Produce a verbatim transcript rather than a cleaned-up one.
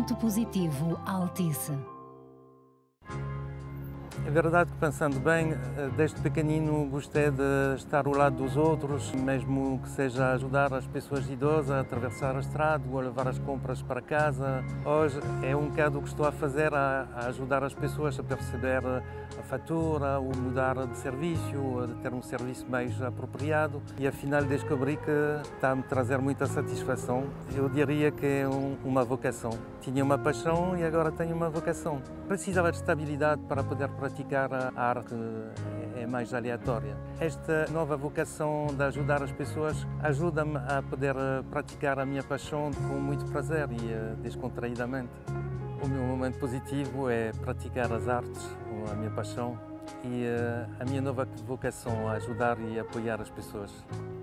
Momento Positivo Altice. É verdade que, pensando bem, desde pequenino gostei de estar ao lado dos outros, mesmo que seja ajudar as pessoas idosas a atravessar a estrada ou a levar as compras para casa. Hoje é um bocado o que estou a fazer, a, a ajudar as pessoas a perceber a fatura, ou mudar de serviço, a ter um serviço mais apropriado, e afinal descobri que está a me trazer muita satisfação. Eu diria que é um, uma vocação. Tinha uma paixão e agora tenho uma vocação. Precisava de estabilidade para poder praticar a arte, é mais aleatória. Esta nova vocação de ajudar as pessoas ajuda-me a poder praticar a minha paixão com muito prazer e descontraídamente. O meu momento positivo é praticar as artes, a minha paixão, e a minha nova vocação a ajudar e apoiar as pessoas.